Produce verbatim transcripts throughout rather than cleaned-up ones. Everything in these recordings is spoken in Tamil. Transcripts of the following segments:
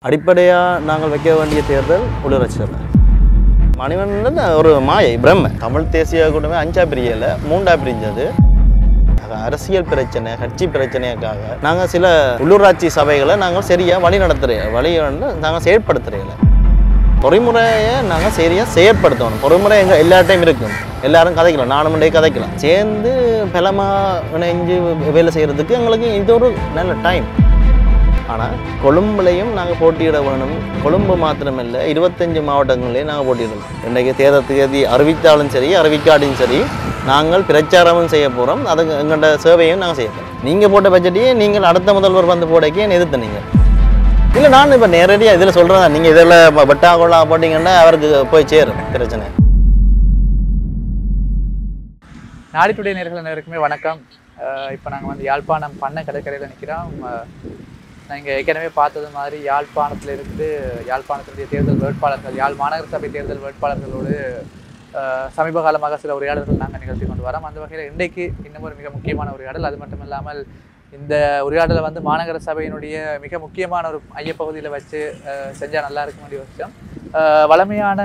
அடிப்படையாக நாங்கள் வைக்க வேண்டிய தேர்தல் உள்ளூராட்சி சபை. மணிவண்ணன் ஒரு மாயை பிரம்ம. தமிழ் தேசிய கூட்டமே அஞ்சா பிரியல மூண்டா பிரிஞ்சது. அரசியல் பிரச்சனை, கட்சி பிரச்சனைக்காக நாங்கள் சில உள்ளூராட்சி சபைகளை நாங்கள் சரியாக வழி நடத்துகிற வழி வந்து நாங்கள் செயற்படுத்துகிறீங்கள. பொறிமுறையை நாங்கள் சரியாக செயற்படுத்தணும். பொறிமுறை எங்கள் எல்லா டைம் இருக்கும். எல்லாரும் கதைக்கலாம், நானும் டே கதைக்கலாம். சேர்ந்து பலமாக இணைஞ்சு வேலை செய்கிறதுக்கு எங்களுக்கு இது ஒரு நல்ல டைம். ஆனால் கொழும்புலையும் நாங்கள் போட்டியிட வேணும். கொழும்பு மாத்திரமில்லை, இருபத்தஞ்சு மாவட்டங்களையும் நாங்கள் போட்டியிடணும். இன்றைக்கு தேர்தல் தேதி அறிவித்தாலும் சரி, அறிவிக்காட்டியும் சரி, நாங்கள் பிரச்சாரமும் செய்ய போகிறோம். அதுக்கு எங்கள்கிட்ட சேவையும் நாங்கள் செய்ய போகிறோம். நீங்கள் போட்ட பட்ஜெட்டையே நீங்கள் அடுத்த முதல்வர் வந்து போடைக்கு என்ன எதிர்த்து நீங்கள் இல்லை. நான் இப்போ நேரடியாக இதில் சொல்கிறேன், நீங்கள் இதில் வெட்டா கொள்ளா போட்டிங்கன்னா அவருக்கு போய் சேரும் பிரச்சனை. நாடிட்டுடைய நேர்கள் அனைவருக்குமே வணக்கம். இப்போ நாங்கள் வந்து யாழ்ப்பாணம் பண்ண கடற்கரையில் நிற்கிறோம். நாங்கள் ஏற்கனவே பார்த்தது மாதிரி யாழ்ப்பாணத்தில் இருந்து யாழ்ப்பாணத்தினுடைய தேர்தல் வேட்பாளர்கள், யாழ் மாநகர சபை தேர்தல் வேட்பாளர்களோடு சமீப காலமாக சில உரையாடல்கள் நாங்கள் நிகழ்த்தி கொண்டு வரோம். அந்த வகையில் இன்றைக்கு இன்னும் ஒரு மிக முக்கியமான உரையாடல். அது மட்டும் இல்லாமல் இந்த உரையாடலை வந்து மாநகர சபையினுடைய மிக முக்கியமான ஒரு மையப்பகுதியில் வச்சு செஞ்சால் நல்லா இருக்க வேண்டிய விஷயம். வளமையான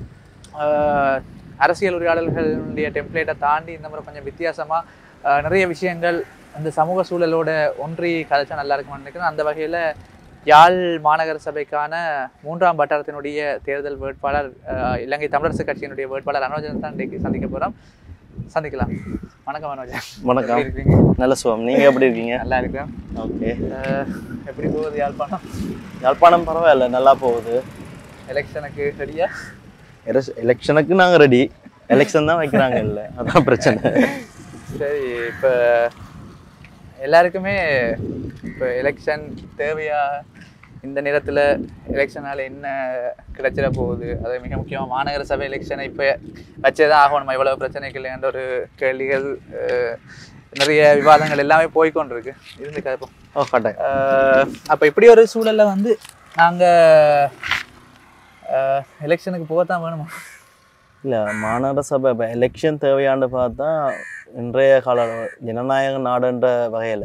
அரசியல் உரையாடல்களுடைய டெம்ப்ளேட்டை தாண்டி இந்த முறை கொஞ்சம் வித்தியாசமாக நிறைய விஷயங்கள் அந்த சமூக சூழலோட ஒன்றி கதைச்சா நல்லா இருக்கும்னு நினைக்கிறேன். அந்த வகையில் யாழ் மாநகர சபைக்கான மூன்றாம் வட்டாரத்தினுடைய தேர்தல் வேட்பாளர், இலங்கை தமிழரசு கட்சியினுடைய வேட்பாளர் அனோஜன் தான் இன்றைக்கு சந்திக்க போகிறோம். சந்திக்கலாம். வணக்கம் அனோஜன். வணக்கம். இருக்கீங்க? நல்ல சுகம். நீங்கள் எப்படி இருக்கீங்க? நல்லா இருக்கேன். ஓகே. எப்படி போகுது யாழ்ப்பாணம்? யாழ்ப்பாணம் பரவாயில்ல, நல்லா போகுது. எலெக்ஷனுக்கு ரெடியா? எலெக்ஷனுக்கு நாங்கள் ரெடி. எலெக்ஷன் தான் வைக்கிறாங்க, இல்லை அதான் பிரச்சனை. சரி, இப்போ எல்லாருக்குமே இப்போ எலெக்ஷன் தேவையா, இந்த நேரத்தில் எலெக்ஷனால் என்ன கிடைச்சிட போகுது, அது மிக முக்கியமாக மாநகர சபை எலெக்ஷனை இப்போ வச்சே தான் ஆகணுமா, இவ்வளோ பிரச்சனைகள் என்ற ஒரு கேள்விகள், நிறைய விவாதங்கள் எல்லாமே போய்கொண்டிருக்கு. இருந்து கேட்போம். ஓ கரெக்ட். அப்போ இப்படி ஒரு சூழலில் வந்து நாங்கள் எலெக்ஷனுக்கு போகத்தான் வேணுமா? இல்லை, மாநகர சபை இப்போ எலெக்ஷன் தேவையான்னு பார்த்தா இன்றைய கால ஜனநாயக நாடுன்ற வகையில்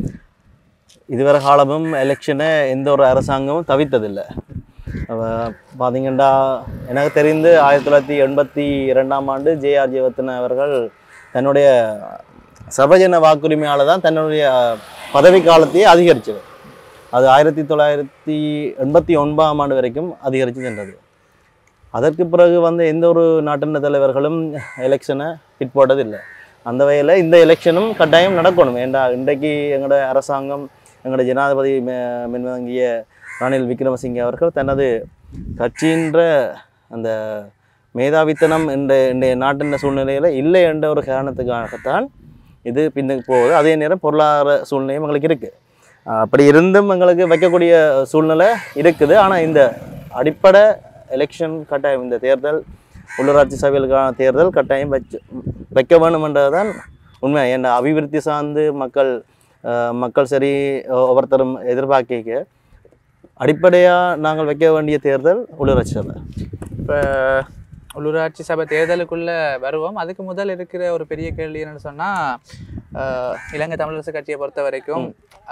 இதுவரை காலமும் எலெக்ஷனை எந்த ஒரு அரசாங்கமும் தவிர்த்ததில்லை. பார்த்தீங்கன்னா எனக்கு தெரிந்து ஆயிரத்தி தொள்ளாயிரத்தி எண்பத்தி இரண்டாம் ஆண்டு ஜே ஆர் ஜெயவர்தன அவர்கள் தன்னுடைய சர்வஜன வாக்குரிமையால் தான் தன்னுடைய பதவி காலத்தையே அதிகரித்தது. அது ஆயிரத்தி தொள்ளாயிரத்தி எண்பத்தி ஒன்பதாம் ஆண்டு வரைக்கும் அதிகரித்து சென்றது. அதற்கு பிறகு வந்து எந்த ஒரு நாட்டின தலைவர்களும் எலெக்ஷனை பிற்போட்டதில்லை. அந்த வகையில் இந்த எலெக்ஷனும் கட்டாயம் நடக்கணும். ஏண்டா இன்றைக்கு எங்களோட அரசாங்கம், எங்களோட ஜனாதிபதி மே மின்வங்கிய ரணில் விக்ரமசிங்கே அவர்கள் தனது கட்சின்ற அந்த மேதாவித்தனம் என்ற இன்றைய நாட்டின சூழ்நிலையில் இல்லை என்ற ஒரு காரணத்துக்காகத்தான் இது பின்னுக்கு போகுது. அதே நேரம் பொருளாதார சூழ்நிலையும் எங்களுக்கு இருக்குது. அப்படி இருந்தும் எங்களுக்கு வைக்கக்கூடிய சூழ்நிலை இருக்குது. ஆனால் இந்த அடிப்படை எலெக்ஷன் கட்டாயம், இந்த தேர்தல் உள்ளூராட்சி சபைகளுக்கான தேர்தல் கட்டாயம் வச்சு வைக்க வேணுமென்றது தான் உண்மை. என்ற அபிவிருத்தி சார்ந்து மக்கள் மக்கள் சரி ஒவ்வொருத்தரும் எதிர்பார்க்க அடிப்படையாக நாங்கள் வைக்க வேண்டிய தேர்தல் உள்ளூராட்சி சபை. இப்போ உள்ளூராட்சி சபை தேர்தலுக்குள்ளே வருவோம். அதுக்கு முதல் இருக்கிற ஒரு பெரிய கேள்வி என்னென்னு சொன்னால், இலங்கை தமிழரசு கட்சியை பொறுத்த வரைக்கும்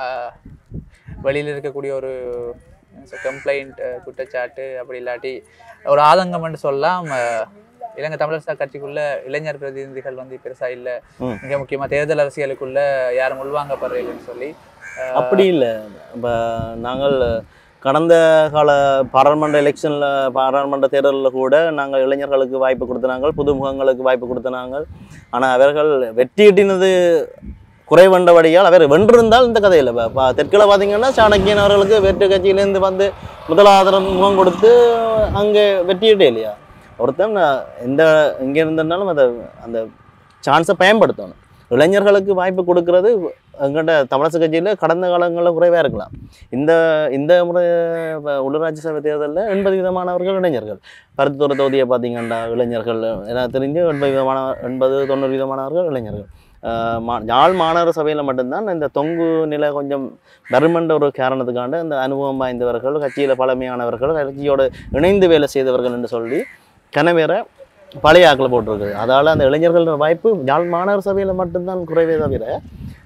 வெளியில் இருக்கக்கூடிய ஒரு கம்ப்ளைண்ட், குற்றச்சாட்டு, அப்படி இல்லாட்டி ஒரு ஆதங்கம்னு சொல்லலாம், இலங்கை தமிழரசு கட்சிக்குள்ள இளைஞர் பிரதிநிதிகள் வந்து பெருசா இல்லை, மிக முக்கியமா தேர்தல் அரசியலுக்குள்ள யாரும் உள்வாங்கப்படுறீங்கன்னு சொல்லி. அப்படி இல்லை. இப்போ நாங்கள் கடந்த கால பாராளுமன்ற எலெக்ஷனில், பாராளுமன்ற தேர்தலில் கூட நாங்கள் இளைஞர்களுக்கு வாய்ப்பு கொடுத்தனாங்க, புதுமுகங்களுக்கு வாய்ப்பு கொடுத்தனாங்க. ஆனால் அவர்கள் வெற்றி ஈட்டினது குறைவண்டபடியால் அவர் வென்றிருந்தால் இந்த கதையில் இப்போ தெற்கில் பார்த்தீங்கன்னா சாணக்கியன் அவர்களுக்கு வெற்றி கட்சியிலேருந்து வந்து முதலாதரம் முகம் கொடுத்து அங்கே வெற்றியிட்டே இல்லையா. ஒருத்தன் எந்த இங்கே இருந்திருந்தாலும் அதை அந்த சான்ஸை பயன்படுத்தணும். இளைஞர்களுக்கு வாய்ப்பு கொடுக்கறது எங்கள்கிட்ட தமிழரசு கட்சியில் கடந்த காலங்களில் குறைவாக இருக்கலாம். இந்த இந்த முறை உள்ளூராட்சி சபை தேர்தலில் எண்பது விதமானவர்கள் இளைஞர்கள். கருத்துத்துறை தொகுதியை பார்த்தீங்கன்னா இளைஞர்கள் எனக்கு தெரிஞ்சு எண்பது விதமான எண்பது தொண்ணூறு விதமானவர்கள் இளைஞர்கள். மா யாழ் மாநகர சபையில் மட்டும்தான் இந்த தொங்கு நிலை கொஞ்சம் வருமென்ற ஒரு காரணத்துக்காண்டு இந்த அனுபவம் வாய்ந்தவர்கள், கட்சியில் பழமையானவர்கள், கட்சியோடு இணைந்து வேலை செய்தவர்கள் என்று சொல்லி கனவேற பழைய ஆக்களை போட்டிருக்குது. அதால் அந்த இளைஞர்கள் வாய்ப்பு யாழ் மாநகர சபையில் மட்டும்தான் குறைவே தவிர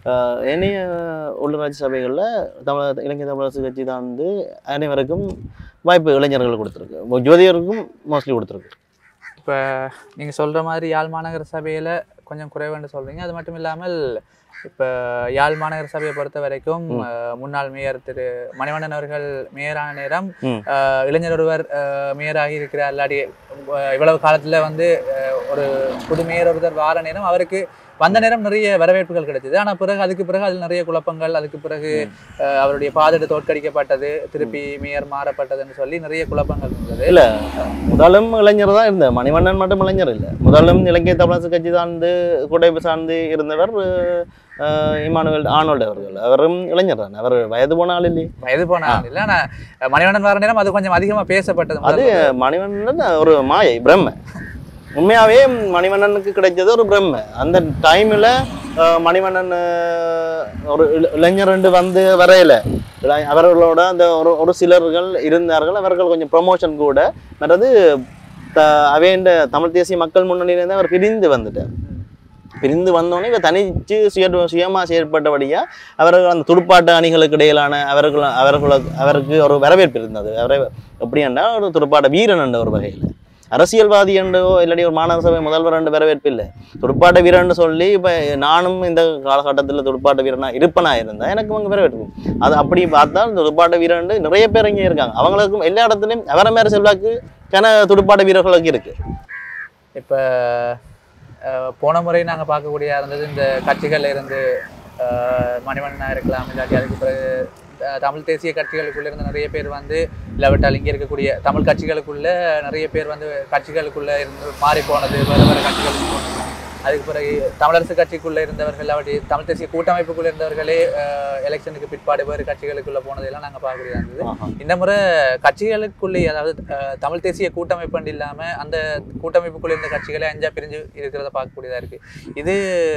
ஏனைய உள்ளூராட்சி சபைகளில் தமிழ் இலங்கை தமிழரசு கட்சி தான் வந்து அனைவருக்கும் வாய்ப்பு இளைஞர்கள் கொடுத்துருக்கு, ஜோதியருக்கும் மோஸ்ட்லி கொடுத்துருக்கு. இப்போ நீங்கள் சொல்கிற மாதிரி யாழ் மாநகர சபையில் கொஞ்சம் குறைவுன்னு சொல்கிறீங்க. அது மட்டும் இல்லாமல் இப்போ யாழ் மாநகர சபையை பொறுத்த வரைக்கும் முன்னாள் மேயர் திரு மணிவண்ணன் அவர்கள் மேயரான நேரம் இளைஞர் ஒருவர் மேயராகி இருக்கிறார். இல்லாடி இவ்வளவு காலத்தில் வந்து ஒரு புது மேயர் ஒருவர் வார நேரம் அவருக்கு வந்த நேரம் நிறைய வரவேற்புகள் கிடைச்சது. ஆனால் பிறகு அதுக்கு பிறகு அதில் நிறைய குழப்பங்கள், அதுக்கு பிறகு அவருடைய பாதடு தோற்கடிக்கப்பட்டது, திருப்பி மேயர் மாறப்பட்டதுன்னு சொல்லி நிறைய குழப்பங்கள் இருந்தது. இல்லை, முதலும் இளைஞர் தான் இருந்தது, மணிவண்ணன் மட்டும் இளைஞர் இல்லை. முதலும் இலங்கை தமிழரசு கட்சி சார்ந்து கூட்டமைப்பு சார்ந்து இருந்தவர் இமானுவேல் ஆனோல்ட் அவர்கள். அவரும் இளைஞர் தான், அவர் வயது போன ஆள் இல்லை. வயது போன ஆள் இல்லை. ஆனால் மணிவண்ணன் வர நேரம் அது கொஞ்சம் அதிகமாக பேசப்பட்டது. அது மணிவண்ணன் ஒரு மாயை பிரம்ம. உண்மையாகவே மணிவண்ணனுக்கு கிடைச்சது ஒரு பிரம்ம. அந்த டைமில் மணிவண்ணன் ஒரு இளைஞர் ரெண்டு வந்து வரையில அவர்களோட அந்த ஒரு ஒரு சிலர்கள் இருந்தார்கள். அவர்கள் கொஞ்சம் ப்ரொமோஷன் கூட மற்றது த அவைண்ட தமிழ் தேசிய மக்கள் முன்னணியிலேருந்து அவர் பிரிந்து வந்துட்டார். பிரிந்து வந்தோடனே இவர் தனிச்சு சுய சுயமாக செயற்பட்டபடியாக அவர்கள் அந்த துடுப்பாட்ட அணிகளுக்கு இடையிலான அவர்கள் அவர்களுக்கு அவருக்கு ஒரு வரவேற்பு இருந்தது. அவரை எப்படி என்றால் ஒரு துடுப்பாட்ட வீரன் என்ற ஒரு வகையில், அரசியல்வாதி என்றோ இல்லாட்டி ஒரு மாநகர சபை முதல்வர் என்று வரவேற்பு இல்லை. துடுப்பாட்ட வீரன்னு சொல்லி இப்போ நானும் இந்த காலகட்டத்தில் துடுப்பாட்ட வீரனாக இருப்பனா இருந்தேன், எனக்கு அங்கே வரவேற்பு. அது அப்படி பார்த்தால் துடுப்பாட்ட வீரன் நிறைய பேர் இங்கே இருக்காங்க. அவங்களுக்கும் எல்லா இடத்துலையும் அவரை மேலே செல்வாக்கு கன துடுப்பாட்ட வீரர்களுக்கு இருக்குது. இப்போ போன முறை நாங்கள் பார்க்கக்கூடிய இருந்தது இந்த கட்சிகளில் இருந்து மணிவண்ணனாக இருக்கலாம், இல்லாட்டி அதுக்கு பிறகு தமிழ் தேசிய கட்சிகளுக்குள்ளே இருந்து நிறைய பேர் வந்து இல்லாவிட்டால் இங்கே இருக்கக்கூடிய தமிழ் கட்சிகளுக்குள்ளே நிறைய பேர் வந்து கட்சிகளுக்குள்ளே இருந்து மாறி போனது, வேறு வேறு கட்சிகளுக்கு போனது. அதுக்கு பிறகு தமிழரசு கட்சிக்குள்ளே இருந்தவர்கள் இல்லாட்டி தமிழ் தேசிய கூட்டமைப்புக்குள்ளே இருந்தவர்களே எலெக்ஷனுக்கு பிற்பாடு வேறு கட்சிகளுக்குள்ளே போனதெல்லாம் நாங்கள் பார்க்கக்கூடியதாக இருந்தது. இந்த முறை கட்சிகளுக்குள்ளே, அதாவது தமிழ் தேசிய கூட்டமைப்பு இல்லாமல் அந்த கூட்டமைப்புக்குள்ளே இருந்த கட்சிகளே அஞ்சா பிரிஞ்சு இருக்கிறத பார்க்கக்கூடியதாக இருக்குது. இது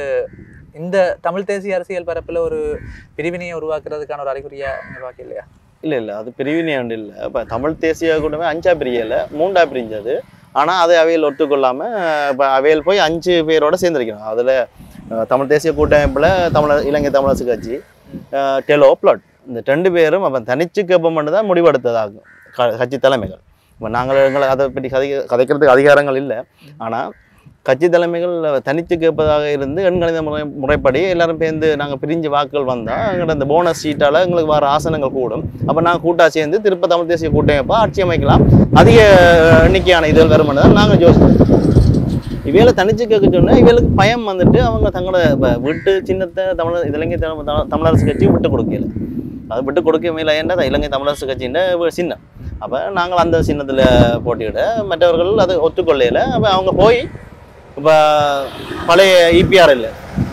இந்த தமிழ் தேசிய அரசியல் பரப்பில் ஒரு பிரிவினையை உருவாக்குறதுக்கான ஒரு அறிகுறியா நீங்கள் பார்க்க இல்லையா? இல்லை இல்லை, அது பிரிவினை ஒன்று இல்லை. இப்போ தமிழ் தேசிய கூட்டமே அஞ்சா பிரியலை, மூண்டா பிரிஞ்சது. ஆனால் அதை அவையில் ஒத்துக்கொள்ளாமல் இப்போ அவையில் போய் அஞ்சு பேரோடு சேர்ந்துருக்கணும். அதில் தமிழ் தேசிய கூட்டமைப்பில் தமிழ் இலங்கை தமிழரசு கட்சி, டெலோ, பிளாட், இந்த ரெண்டு பேரும் அப்போ தனிச்சு கேட்போம் மட்டும் தான் முடிவெடுத்ததாகும் க கட்சி தலைமைகள். இப்போ நாங்கள் எங்களை அதை பற்றி கதை கதைக்கிறதுக்கு அதிகாரங்கள் இல்லை. ஆனால் கட்சி தலைமைகள் தனித்து கேட்பதாக இருந்து எண்கணித முறை முறைப்படி எல்லாரும் சேர்ந்து நாங்கள் பிரிஞ்சு வாக்குகள் வந்தால் எங்கள்கிட்ட அந்த போனஸ் சீட்டால் எங்களுக்கு வர ஆசனங்கள் கூடும். அப்போ நாங்கள் கூட்டாக சேர்ந்து திருப்ப தமிழ் தேசிய கூட்டமைப்பாக ஆட்சி அமைக்கலாம், அதிக எண்ணிக்கையான இதுகள் வருமானு தான் நாங்கள் யோசிக்கிறோம். இவையில தனிச்சு கேட்க சொன்னால் இவளுக்கு பயம் வந்துட்டு அவங்க தங்களோட வீட்டு சின்னத்தை தமிழ் இலங்கை தமிழரசு கட்சி விட்டு கொடுக்கல. அது விட்டு கொடுக்க இல்லை, ஏன்னா இலங்கை தமிழரசு கட்சின்ற சின்னம். அப்போ நாங்கள் அந்த சின்னத்தில் போட்டியிட மற்றவர்கள் அது ஒத்துக்கொள்ளையில் அப்போ அவங்க போய் இப்போ பழைய இபிஆர் இல்லை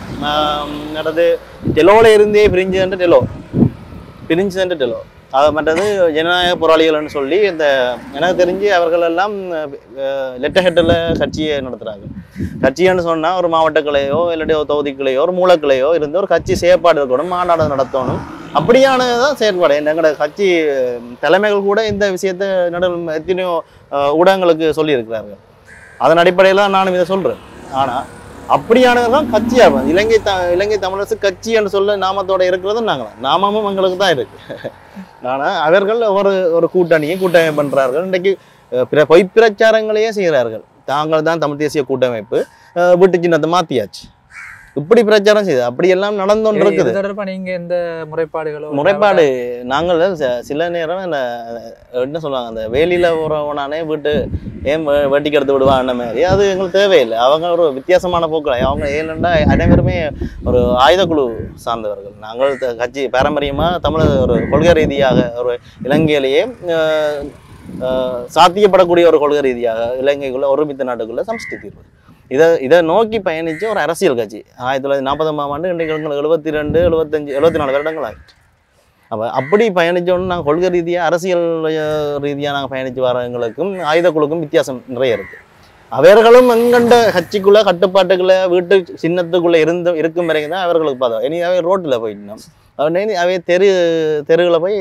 நடந்து டெலோவில் இருந்தே பிரிஞ்சுன்ற டெலோ பிரிஞ்சுன்ற டெலோ அது மற்றது ஜனநாயக போராளிகள்னு சொல்லி இந்த எனக்கு தெரிஞ்சு அவர்கள் எல்லாம் லெட்டர் ஹெட்டில் கட்சியை நடத்துகிறாங்க. கட்சின்னு சொன்னால் ஒரு மாவட்ட கிளையோ இல்லாட்டி ஒரு தொகுதி கிளையோ ஒரு மூலக்கிளையோ இருந்து ஒரு கட்சி செயற்பாடு இருக்கணும், மாநாடு நடத்தணும், அப்படியானதான் செயற்பாடு. எங்களோட கட்சி தலைமைகள் கூட இந்த விஷயத்தை நடு எத்தனையோ ஊடகங்களுக்கு சொல்லியிருக்கிறார்கள். அதன் அடிப்படையில் நானும் இதை சொல்கிறேன். ஆனால் அப்படியானதான் கட்சியாக இலங்கை த இலங்கை தமிழரசு கட்சி என்று சொல்ல நாமத்தோடு இருக்கிறதும் நாங்கள் நாமமும் எங்களுக்கு தான் இருக்குது. ஆனால் அவர்கள் ஒரு ஒரு கூட்டணியை கூட்டமைப்பு பண்ணுறார்கள். இன்றைக்கு பிற பொய் பிரச்சாரங்களையே செய்கிறார்கள். தாங்கள் தான் தமிழ் தேசிய கூட்டமைப்பு, வீட்டு சின்னத்தை மாற்றியாச்சு, இப்படி பிரச்சாரம் செய்யுது. அப்படி எல்லாம் நடந்தோன்னு இருக்குது. தொடர்பாக நீங்கள் எந்த முறைப்பாடுகளோ முறைப்பாடு நாங்கள் சில நேரம் என்ன சொல்லுவாங்க, அந்த வேலியில் உறவனானே வீட்டு ஏன் வெட்டிக்கு எடுத்து விடுவாங்க மாதிரி, அது எங்களுக்கு தேவையில்லை. அவங்க ஒரு வித்தியாசமான போக்கள். அவங்க ஏனெண்டா அனைவருமே ஒரு ஆயுதக்குழு சார்ந்தவர்கள். நாங்கள் கட்சி பாரம்பரியமாக தமிழ் ஒரு கொள்கை ரீதியாக ஒரு இலங்கையிலேயே சாத்தியப்படக்கூடிய ஒரு கொள்கை ரீதியாக இலங்கைக்குள்ள ஒருமித்த நாட்டுக்குள்ள சமஷ்டி தீர்வு இதை இதை நோக்கி பயணித்த ஒரு அரசியல் கட்சி. ஆயிரத்தி தொள்ளாயிரத்தி நாற்பதாம் ஆண்டு இன்றைக்கு எங்களுக்கு எழுபத்தி ரெண்டு எழுபத்தஞ்சு எழுபத்தி நாலு வருடங்கள் ஆகிட்டு. அப்போ அப்படி பயணித்தோன்னு நாங்கள் கொள்கை ரீதியாக அரசியல் ரீதியாக நாங்கள் பயணித்து வரவங்களுக்கும் ஆயுதக்குழுக்கும் வித்தியாசம் நிறைய இருக்குது. அவர்களும் எங்கண்ட கட்சிக்குள்ளே கட்டுப்பாட்டுக்குள்ளே வீட்டு சின்னத்துக்குள்ளே இருந்து இருக்கும் வரைக்கும் தான் அவர்களுக்கு பார்த்தோம். இனி அவை ரோட்டில் போயிட்டோம், அவன் அவை தெரு தெருவில் போய்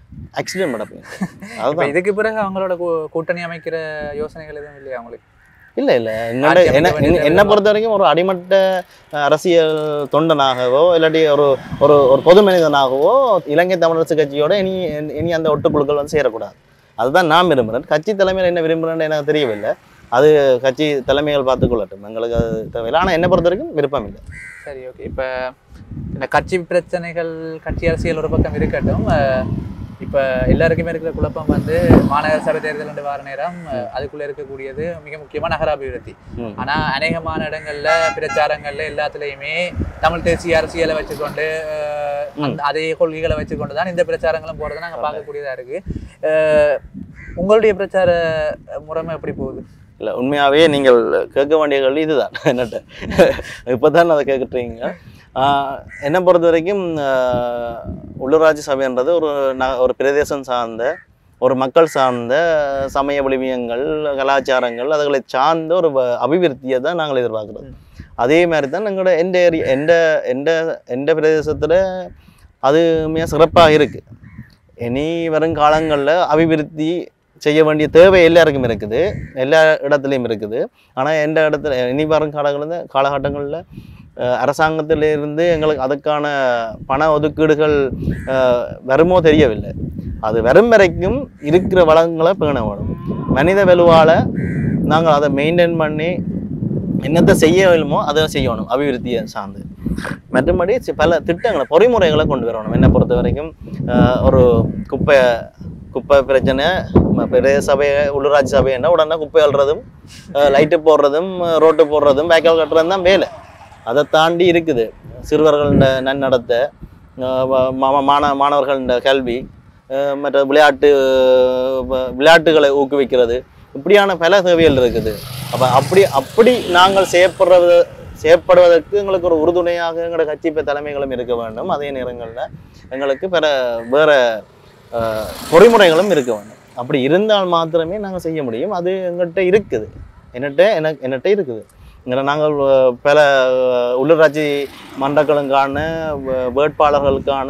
ஆக்சிடென்ட் நடப்பேன். அதுதான் இதுக்கு பிறகு அவங்களோட கூட்டணி அமைக்கிற யோசனைகள் எதுவும் இல்லையா அவங்களுக்கு? இல்லை இல்லை என்னோட என்ன என்னை பொறுத்த வரைக்கும் ஒரு அடிமட்ட அரசியல் தொண்டனாகவோ இல்லாட்டி ஒரு ஒரு ஒரு பொது மனிதனாகவோ இலங்கை தமிழரசு கட்சியோட இனி இனி அந்த ஒட்டுக்குழுக்கள் வந்து சேரக்கூடாது. அதுதான் நான் விரும்புகிறேன். கட்சி தலைமையில் என்ன விரும்புகிறேன்னு எனக்கு தெரியவில்லை. அது கட்சி தலைமைகள் பார்த்துக்கொள்ளட்டும், எங்களுக்கு அது தேவையில்லை. ஆனால் என்னை பொறுத்த வரைக்கும் விருப்பம் இல்லை. சரி, ஓகே. இப்போ இந்த கட்சி பிரச்சனைகள், கட்சி அரசியல் ஒரு பக்கம் இருக்கட்டும், இப்போ எல்லாருக்குமே இருக்கிற குழப்பம் வந்து மாநகர சபை தேர்தல் ரெண்டு வார நேரம் அதுக்குள்ளே இருக்கக்கூடியது மிக முக்கியமாக நகராபிவிருத்தி. ஆனால் அநேகமான இடங்கள்ல பிரச்சாரங்கள்ல எல்லாத்துலேயுமே தமிழ் தேசிய அரசியலை வச்சுக்கொண்டு அதே கொள்கைகளை வச்சுக்கொண்டு தான் இந்த பிரச்சாரங்களும் போகிறத நாங்கள் பார்க்கக்கூடியதாக இருக்குது. உங்களுடைய பிரச்சார முறைமை எப்படி போகுது? இல்லை, உண்மையாகவே நீங்கள் கேட்க வேண்டிய கேள்வி இதுதான். என்னட்ட இப்போ தான் அதை கேட்குறீங்க. என்னை பொறுத்த வரைக்கும் உள்ளூராட்சி சபைன்றது ஒரு ந ஒரு பிரதேசம் சார்ந்த ஒரு மக்கள் சார்ந்த சமய விழுமியங்கள், கலாச்சாரங்கள், அதுகளை சார்ந்த ஒரு அபிவிருத்தியை தான் நாங்கள் எதிர்பார்க்குறோம். அதே மாதிரி தான் எங்களோட எந்த ஏரியா எந்த எந்த எந்த பிரதேசத்தில் அது மிக சிறப்பாக இருக்குது. இனி வரும் காலங்களில் அபிவிருத்தி செய்ய வேண்டிய தேவை எல்லாருக்கும் இருக்குது, எல்லா இடத்துலையும் இருக்குது. ஆனால் எந்த இடத்துல இனி வரும் காலங்களில் காலகட்டங்களில் அரசாங்கத்திலிருந்து எங்களுக்கு அதுக்கான பண ஒதுக்கீடுகள் வருமோ தெரியவில்லை. அது வரும் வரைக்கும் இருக்கிற வளங்களை பேண வேணும். மனித வலுவால் நாங்கள் அதை மெயின்டைன் பண்ணி என்னத்தை செய்ய வேணுமோ அதை செய்யணும் அபிவிருத்தியை சார்ந்து. மற்றபடி பல திட்டங்களை பொறிமுறைகளை கொண்டு வரணும். என்னை பொறுத்த வரைக்கும் ஒரு குப்பை குப்பை பிரச்சனை பிரதேச சபை உள்ளூராட்சி சபைன்னா உடனே குப்பை அள்ளுறதும் லைட்டு போடுறதும் ரோட்டு போடுறதும் வேக்கல் கட்டுறதும் தான் வேலை. அதை தாண்டி இருக்குது சிறுவர்கள நன்னடத்தை, மாண மாணவர்கள கல்வி, மற்ற விளையாட்டு விளையாட்டுகளை ஊக்குவிக்கிறது, இப்படியான பல தேவைகள் இருக்குது. அப்போ அப்படி அப்படி நாங்கள் செய்யப்படுறது செய்யப்படுவதற்கு எங்களுக்கு ஒரு உறுதுணையாக எங்களோட கட்சி தலைமைகளும் இருக்க வேண்டும். அதே நேரங்களில் எங்களுக்கு பிற வேறு பொறிமுறைகளும் இருக்க வேண்டும். அப்படி இருந்தால் மாத்திரமே நாங்கள் செய்ய முடியும். அது எங்கள்கிட்ட இருக்குது, என்னட்ட எனக்கு என்னட்ட இருக்குது. இங்கே நாங்கள் பல உள்ளூராட்சி மன்றங்களுக்கான வேட்பாளர்களுக்கான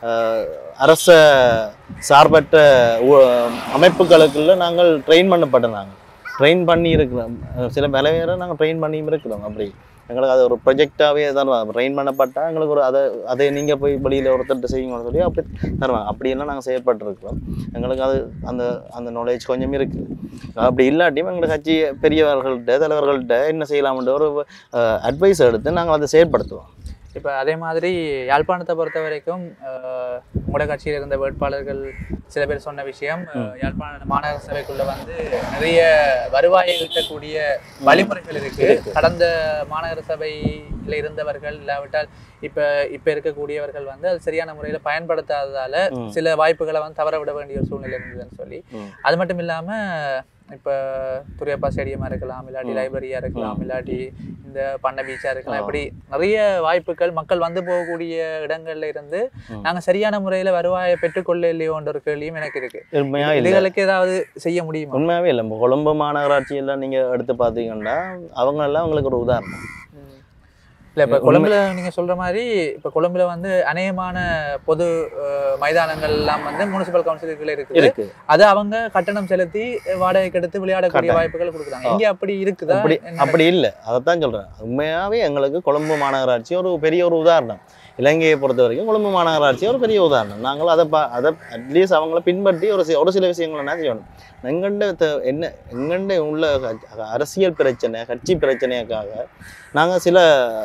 அரச சார்பற்ற அமைப்புகளுக்குள்ள நாங்கள் ட்ரெயின் பண்ணப்பட்ட நாங்கள் ட்ரெயின் பண்ணி இருக்கிறோம். சில பல பேரை நாங்கள் ட்ரெயின் பண்ணியும் இருக்கிறோம். அப்படி எங்களுக்கு அது ஒரு ப்ரொஜெக்டாகவே தருவாங்க. ட்ரெயின் பண்ணப்பட்டால் எங்களுக்கு ஒரு அதை அதை நீங்கள் போய் வெளியில் ஒருத்தர்கிட்ட செய்யுங்கன்னு சொல்லி அப்படி தருவாங்க. அப்படியெல்லாம் நாங்கள் செயற்பட்டுருக்கிறோம். எங்களுக்கு அது அந்த அந்த நாலேஜ் கொஞ்சம் இருக்குது. அப்படி இல்லாட்டியும் எங்களை கட்சி பெரியவர்கள்ட்ட தலைவர்கள்ட்ட என்ன செய்யலாம்ன்ற ஒரு அட்வைஸ் எடுத்து நாங்கள் அதை செயற்படுத்துவோம். இப்போ அதே மாதிரி யாழ்ப்பாணத்தை பொறுத்த வரைக்கும் உங்களோட கட்சியில் இருந்த வேட்பாளர்கள் சில பேர் சொன்ன விஷயம், யாழ்ப்பாண மாநகர சபைக்குள்ள வந்து நிறைய வருவாயை ஈட்டக்கூடிய வழிமுறைகள் இருக்கு. கடந்த மாநகர சபையில் இருந்தவர்கள் இல்லாவிட்டால் இப்ப இப்ப இருக்கக்கூடியவர்கள் வந்து அது சரியான முறையில பயன்படுத்தாததால சில வாய்ப்புகளை வந்து தவற விட வேண்டிய ஒரு சூழ்நிலை இருந்ததுன்னு சொல்லி, அது மட்டும் இல்லாம இப்போ துரியப்பா ஸ்டேடியமா இருக்கலாம், இல்லாட்டி லைப்ரரியா இருக்கலாம், இல்லாட்டி இந்த பண்ணை பீச்சா இருக்கலாம், இப்படி நிறைய வாய்ப்புகள் மக்கள் வந்து போகக்கூடிய இடங்கள்ல இருந்து நாங்க சரியான முறையில வருவாயை பெற்றுக்கொள்ள இல்லையோன்ற ஒரு கேள்வியும் எனக்கு இருக்கு. இதுகளுக்கு ஏதாவது செய்ய முடியுமா? உண்மையாவே இல்லை. கொழும்பு மாநகராட்சி எல்லாம் நீங்க எடுத்து பாத்தீங்கன்னா அவங்க எல்லாம் உங்களுக்கு ஒரு உதாரணம். இல்லை, இப்போ கொழும்புல நீங்கள் சொல்கிற மாதிரி இப்போ கொழும்புல வந்து அநேகமான பொது மைதானங்கள் எல்லாம் வந்து முனிசிபல் கவுன்சிலுக்குள்ளே இருக்குது. அது அவங்க கட்டணம் செலுத்தி வாடகைக்கு எடுத்து விளையாடக்கூடிய வாய்ப்புகள் கொடுக்குறாங்க. இங்கே அப்படி இருக்குதா? அப்படி அப்படி இல்லை. அதைத்தான் சொல்கிறேன். உண்மையாகவே எங்களுக்கு கொழும்பு மாநகராட்சி ஒரு பெரிய ஒரு உதாரணம். இலங்கையை பொறுத்த வரைக்கும் கொழும்பு மாநகராட்சி ஒரு பெரிய உதாரணம். நாங்கள் அதை பா அதை அட்லீஸ்ட் அவங்கள பின்பற்றி ஒரு ஒரு சில விஷயங்கள் என்ன செய்யணும். எங்கண்ட என்ன எங்கண்ட உள்ள அரசியல் பிரச்சனை, கட்சி பிரச்சனைக்காக நாங்கள் சில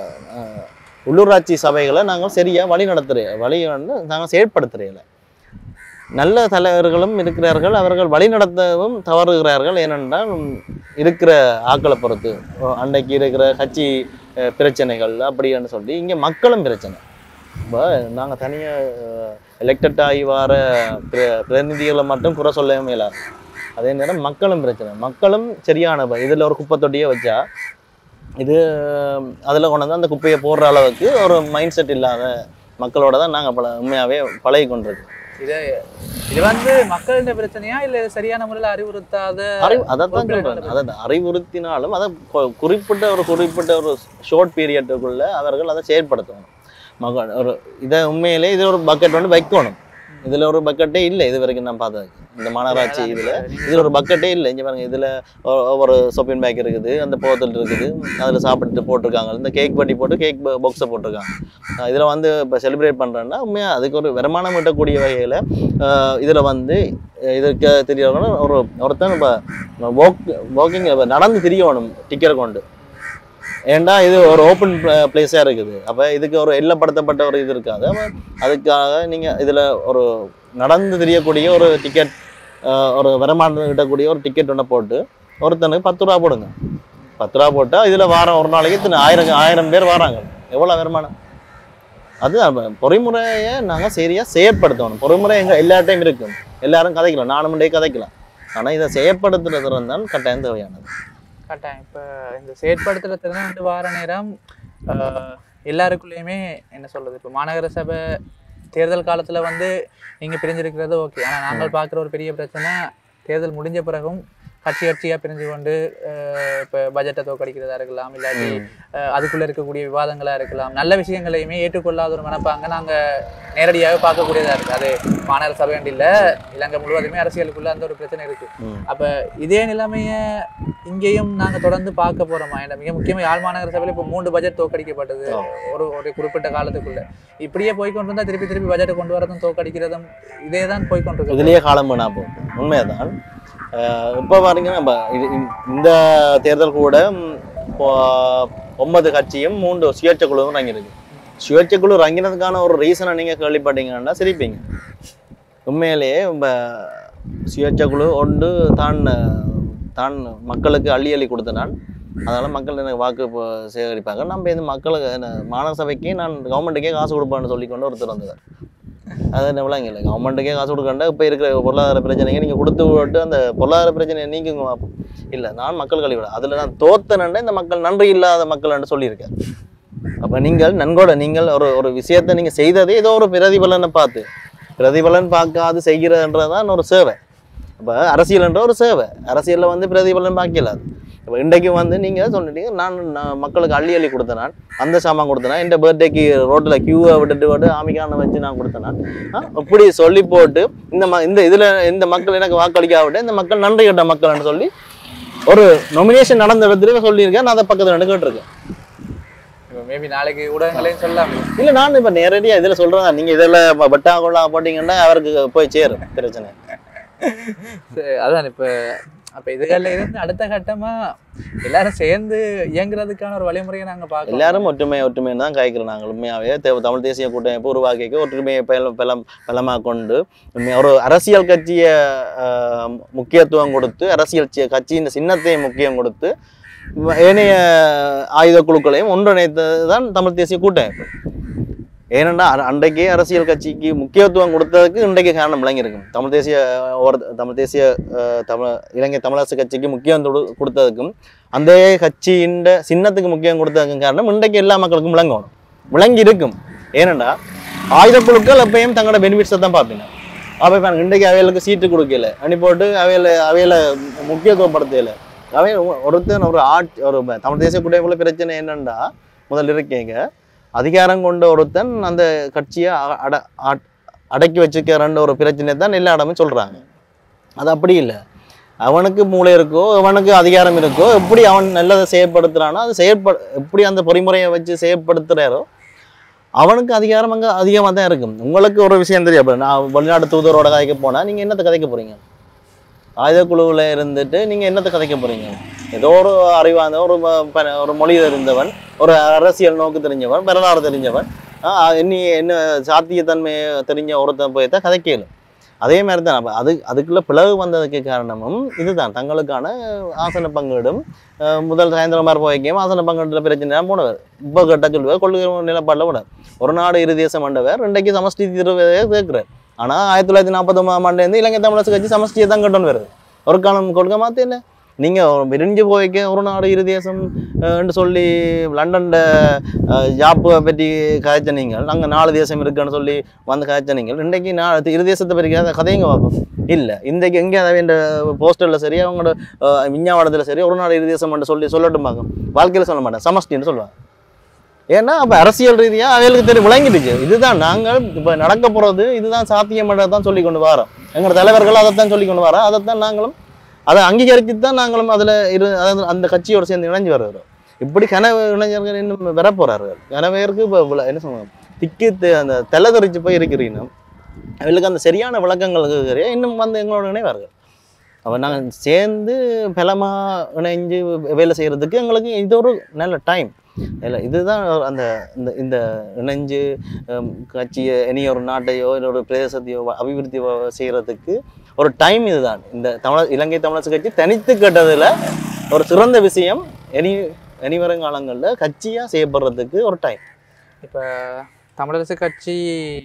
உள்ளூராட்சி சபைகளை நாங்கள் சரியாக வழி நடத்துகிற வழி வந்து நாங்கள் செயற்படுத்துகிறதில்ல. நல்ல தலைவர்களும் இருக்கிறார்கள், அவர்கள் வழி நடத்தவும் தவறுகிறார்கள். ஏனென்றால் இருக்கிற ஆக்களை பொறுத்து அன்றைக்கு இருக்கிற கட்சி பிரச்சனைகள் அப்படின்னு சொல்லி இங்கே மக்களும் பிரச்சனை. இப்போ நாங்கள் தனியாக எலெக்டட் ஆகி வர பிரதிநிதிகளை மட்டும் குறை சொல்லவே இல்லாது. அதே நேரம் மக்களும் பிரச்சனை. மக்களும் சரியான இதில் ஒரு குப்பை தொட்டியை வச்சா இது அதில் கொண்டு வந்து அந்த குப்பையை போடுற அளவுக்கு ஒரு மைண்ட் செட் இல்லாத மக்களோட தான் நாங்கள் பல உண்மையாகவே பழகி கொண்டிருக்கோம். இது இது வந்து மக்களின் பிரச்சனையா இல்லை சரியான முறையில் அறிவுறுத்தாத? அறிவு அதைத்தான் சொல்கிறேன். அதை அறிவுறுத்தினாலும் அதை குறிப்பிட்ட ஒரு குறிப்பிட்ட ஒரு ஷார்ட் பீரியட்டுக்குள்ளே அவர்கள் அதை செயற்படுத்தணும். மக ஒரு இதை உண்மையிலே இது ஒரு பக்கெட் வந்து வைக்கணும். இதில் ஒரு பக்கெட்டே இல்லை இது வரைக்கும் நான் பார்த்தது இந்த மாநகராட்சி இதில் இதில் ஒரு பக்கெட்டே இல்லை இங்கே பாருங்க இதில் ஒரு ஷாப்பிங் பேக் இருக்குது அந்த போத்தல் இருக்குது அதில் சாப்பிட்டு போட்டிருக்காங்க இந்த கேக் பட்டி போட்டு கேக் பாக்ஸை போட்டிருக்காங்க இதில் வந்து இப்போ செலிப்ரேட் பண்ணுறேன்னா உண்மையாக அதுக்கு ஒரு வருமானம் ஈட்டக்கூடிய வகையில் இதில் வந்து இதற்கு தெரியவங்க ஒரு ஒருத்தன் இப்போ வாக் வாக்கிங் நடந்து தெரியணும் டிக்கெட் கொண்டு ஏன்டா இது ஒரு ஓப்பன் பிளேஸாக இருக்குது அப்போ இதுக்கு ஒரு எல்லப்படுத்தப்பட்ட ஒரு இது இருக்காது அப்போ அதுக்காக நீங்கள் இதில் ஒரு நடந்து தெரியக்கூடிய ஒரு டிக்கெட் ஒரு வருமானம் கிட்டக்கூடிய ஒரு டிக்கெட் ஒன்று போட்டு ஒருத்தனுக்கு பத்து ரூபா போடுங்க பத்து ரூபா போட்டால் இதில் வாரம் ஒரு நாளைக்கு இத்தனை ஆயிரம் ஆயிரம் பேர் வராங்க எவ்வளோ வருமானம் அது பொறிமுறையை நாங்கள் சரியாக செயற்படுத்தணும் பொறிமுறை எங்கள் எல்லா டைம் இருக்கும் எல்லாரும் கதைக்கலாம் நானும் டே கதைக்கலாம் ஆனால் இதை செயற்படுத்துறது தான் கட்டாயம் தேவையானது கட்டாயம் இப்போ இந்த செயற்படுத்துறதுல வந்து வார நேரம் எல்லாருக்குள்ளேயுமே என்ன சொல்கிறது இப்போ மாநகர சபை தேர்தல் காலத்தில் வந்து நீங்கள் பிரிஞ்சிருக்கிறது ஓகே ஆனால் நாங்கள் பார்க்குற ஒரு பெரிய பிரச்சனை தேர்தல் முடிஞ்ச பிறகும் கட்சி கட்சியாக பிரிஞ்சு கொண்டு இப்போ பட்ஜெட்டை தோக்கடிக்கிறதா இருக்கலாம் இல்லாட்டி அதுக்குள்ளே இருக்கக்கூடிய விவாதங்களாக இருக்கலாம் நல்ல விஷயங்களையுமே ஏற்றுக்கொள்ளாத ஒரு மனப்பாங்க நாங்கள் நேரடியாக பார்க்கக்கூடியதாக இருக்குது அது மாநகர சபை இல்லை இலங்கை முழுவதுமே அரசியலுக்குள்ளே அந்த ஒரு பிரச்சனை இருக்குது அப்போ இதே நிலைமையை இங்கேயும் நாங்கள் தொடர்ந்து பார்க்க போகிறோமா ஏன்னா மிக முக்கியமாக யாழ் மாநகர சபையில் இப்போ மூன்று பட்ஜெட் தோக்கடிக்கப்பட்டது ஒரு ஒரு குறிப்பிட்ட காலத்துக்குள்ள இப்படியே போய்கொண்டு இருந்தால் திருப்பி திருப்பி பட்ஜெட்டை கொண்டு வரதும் தோக்கடிக்கிறதும் இதே தான் போய்கொண்டிருக்கு இதுலேயே காலம் வேணா போகும் உண்மைதான் இப்போ பாருங்கன்னா நம்ம இந்த தேர்தல் கூட ஒன்பது கட்சியும் மூன்று சுயேட்சை குழுவும் இறங்கியிருக்கு சுயேட்சை குழு இறங்கினதுக்கான ஒரு ரீசனை நீங்கள் கேள்விப்பட்டீங்கன்னா சிரிப்பீங்க உண்மையிலேயே நம்ம சுயேட்சை குழு ஒன்று தான் தான் மக்களுக்கு அள்ளி அள்ளி கொடுத்தனான் அதனால் மக்கள் எனக்கு வாக்கு சேகரிப்பாங்க நம்ம இந்த மக்களுக்கு மாநகர சபைக்கு நான் கவர்மெண்ட்டுக்கே காசு கொடுப்பேன்னு சொல்லி கொண்டு ஒருத்தர் வந்தவர் அது என்ன இல்லை கவர்மெண்ட்டுக்கே காசு கொடுக்கண்டா இப்போ இருக்கிற பொருளாதார பிரச்சனைக்கு நீங்கள் கொடுத்து விட்டு அந்த பொருளாதார பிரச்சனையை நீக்குங்க இல்லை நான் மக்கள் கழிவிட அதில் நான் தோத்தனண்டா இந்த மக்கள் நன்றி இல்லாத மக்கள்னு சொல்லியிருக்கேன் அப்போ நீங்கள் நன்கோட நீங்கள் ஒரு ஒரு விஷயத்தை நீங்கள் செய்ததே ஏதோ ஒரு பிரதிபலனை பார்த்து பிரதிபலன் பார்க்காது செய்கிறதுன்றதான் ஒரு சேவை அப்போ அரசியல்ன்ற ஒரு சேவை அரசியலில் வந்து பிரதிபலன் பார்க்கலாது இப்போ இன்றைக்கு வந்து நீங்கள் சொல்லிட்டீங்க நான் மக்களுக்கு அள்ளி அள்ளி கொடுத்தேன் நான் அந்த சாமான் கொடுத்தேன் என் பர்த்டேக்கு ரோட்டில் க்யூவை விட்டுட்டு விட்டு ஆமிக்கான வச்சு நான் கொடுத்தேன் நான் இப்படி சொல்லி போட்டு இந்த ம இந்த இதில் இந்த மக்கள் எனக்கு வாக்களிக்காவிட்டு இந்த மக்கள் நன்றி கட்ட மக்கள்னு சொல்லி ஒரு நொமினேஷன் நடந்த இடத்துல சொல்லியிருக்கேன் நான் அதை பக்கத்தில் ரெண்டு கேட்டிருக்கேன் மேபி நாளைக்கு ஊடகங்களையும் சொல்லலாம் இல்லை நான் இப்போ நேரடியாக இதில் சொல்கிறேன் நீங்கள் இதில் பட்டா கொள்ளா போட்டிங்கன்னா அவருக்கு போய் சேரும் பிரச்சனை அதான் இப்போ அப்போ இதுகளில் இருந்து அடுத்த கட்டமாக எல்லாரும் சேர்ந்து இயங்குறதுக்கான ஒரு வழிமுறையை நாங்கள் பார்க்கலாம் எல்லாரும் ஒற்றுமை ஒற்றுமைன்னு தான் காய்க்கிறோம் நாங்கள் உண்மையாகவே தேவை தமிழ் தேசிய கூட்டமைப்பு உருவாக்கிக்க ஒற்றுமையை பலம் பலம் பலமாக கொண்டு ஒரு அரசியல் கட்சியை முக்கியத்துவம் கொடுத்து அரசியல் கட்சியின் சின்னத்தை முக்கியம் கொடுத்து ஏனைய ஆயுத குழுக்களையும் ஒன்றிணைத்தது தான் தமிழ் தேசிய கூட்டமைப்பு ஏனென்றா அன்றைக்கே அரசியல் கட்சிக்கு முக்கியத்துவம் கொடுத்ததுக்கு இன்றைக்கு காரணம் விளங்கியிருக்கும் தமிழ் தேசிய ஒரு தமிழ் தேசிய தமிழ் இலங்கை தமிழரசு கட்சிக்கு முக்கியத்துவம் கொடுத்ததுக்கும் அந்த கட்சியின் சின்னத்துக்கு முக்கியம் கொடுத்ததுக்கும் காரணம் இன்றைக்கு எல்லா மக்களுக்கும் விளங்கணும் விளங்கி இருக்கும் ஏனென்றா ஆயுத குழுக்கள் எப்பயும் தங்களோட பெனிஃபிட்ஸை தான் பார்ப்பீங்க அப்போ இப்போ இன்றைக்கு அவைகளுக்கு சீட்டு கொடுக்கல அனி போட்டு அவையில் அவையில் முக்கியத்துவப்படுத்தல அவை ஒருத்தன் ஒரு ஆட் ஒரு தமிழ் தேசிய கூட்டமைப்புல பிரச்சனை என்னென்னா முதல் இருக்கீங்க அதிகாரம் கொண்ட ஒருத்தன் அந்த கட்சியை அட அடக்கி வச்சுக்கிறன்ற ஒரு பிரச்சனை தான் எல்லா இடமும் சொல்கிறாங்க அது அப்படி இல்லை அவனுக்கு மூளை இருக்கோ அவனுக்கு அதிகாரம் இருக்கோ எப்படி அவன் நல்லதை செயற்படுத்துகிறானோ அது செயற்ப எப்படி அந்த பொறிமுறையை வச்சு செயற்படுத்துகிறாரோ அவனுக்கு அதிகாரம் அங்கே அதிகமாக தான் இருக்கும் உங்களுக்கு ஒரு விஷயம் தெரியும் அப்போ நான் வெளிநாட்டு தூதரோட கதைக்க போனால் நீங்கள் என்னத்தை கதைக்க போகிறீங்க ஆயுத குழுவில் இருந்துட்டு நீங்கள் என்னத்தை கதைக்க போகிறீங்க ஏதோ ஒரு அறிவான ஒரு ஒரு மொழி தெரிந்தவன் ஒரு அரசியல் நோக்கு தெரிஞ்சவன் வரலாறு தெரிஞ்சவன் இன்னி என்ன சாத்தியத்தன்மை தெரிஞ்ச ஒருத்தன் போய் தான் கதைக்கலும் அதே மாதிரி தான் அப்போ அது அதுக்குள்ளே பிளவு வந்ததுக்கு காரணமும் இதுதான் தங்களுக்கான ஆசன பங்கீடும் முதல் சாயந்தரமாக போய்க்கையும் ஆசன பங்கீட்டில் பிரச்சனை போனவர் இப்போ கட்ட சொல்லுவார் கொள்கை நிலப்பாடில் விட ஒரு நாடு இரு தேசம் ஆண்டவர் இன்றைக்கு சமஷ்டி தீர்வதையே கேட்குறாரு ஆனால் ஆயிரத்தி தொள்ளாயிரத்தி நாற்பத்தொம்பதாம் ஆண்டுலேருந்து இலங்கை தமிழரசு கட்சி சமஷ்டியை தான் கட்டணும் வருது ஒரு காலம் கொள்கை மாற்றில்லை நீங்கள் விரிஞ்சு போய்க்க ஒரு நாடு இரு தேசம் என்று சொல்லி லண்டன்ட ஜாப்பை பற்றி காய்ச்ச நீங்கள் அங்கே நாலு தேசம் இருக்குன்னு சொல்லி வந்து காய்ச்ச நீங்கள் இன்றைக்கு நான் இரு தேசத்தை பற்றி கதைங்க பார்ப்போம் இல்லை இன்றைக்கு எங்கே அதை இந்த போஸ்டரில் சரி அவங்களோட விஞ்ஞாபனத்தில் சரி ஒரு நாடு இரு தேசம் என்று சொல்லி சொல்லட்டும் பார்க்கும் வாழ்க்கையில் சொல்ல மாட்டேன் சமஷ்டின்னு சொல்லுவாங்க ஏன்னா அப்போ அரசியல் ரீதியாக அவைகளுக்கு தெரியும் விளங்கிடுச்சு. இதுதான் நாங்கள் இப்போ நடக்க போகிறது, இதுதான் சாத்தியமன்றதை தான் சொல்லி கொண்டு வரோம். எங்களோட தலைவர்கள் அதைத்தான் சொல்லி கொண்டு வரோம். அதைத்தான் நாங்களும் அதை அங்கீகரித்து தான் நாங்களும் அதில் இரு அதாவது அந்த கட்சியோடு சேர்ந்து இணைஞ்சு வருகிறோம். இப்படி கனவு இளைஞர்கள் இன்னும் வரப்போகிறார்கள். கனவேருக்கு இப்போ என்ன சொல்லுவாங்க, திக்கு அந்த தெலை தெரிச்சு போய் இருக்கிறீங்க. அவர்களுக்கு அந்த சரியான விளக்கங்களுக்கு இன்னும் வந்து எங்களோட இணைவார்கள். அப்போ நாங்கள் சேர்ந்து பலமாக இணைஞ்சு வேலை செய்கிறதுக்கு எங்களுக்கு இது ஒரு நல்ல டைம் இல்லை. இதுதான் அந்த இந்த இந்த இணைஞ்சு கட்சியை இனி ஒரு நாட்டையோ இல்லை ஒரு பிரதேசத்தையோ அபிவிருத்தி செய்கிறதுக்கு ஒரு டைம் இதுதான். இந்த தமிழ் இலங்கை தமிழரசு கட்சி தனித்து கேட்டதில் ஒரு சிறந்த விஷயம் இனி இனி வருங்காலங்களில் கட்சியாக செய்யப்படுறதுக்கு ஒரு டைம். இப்போ தமிழரசு கட்சி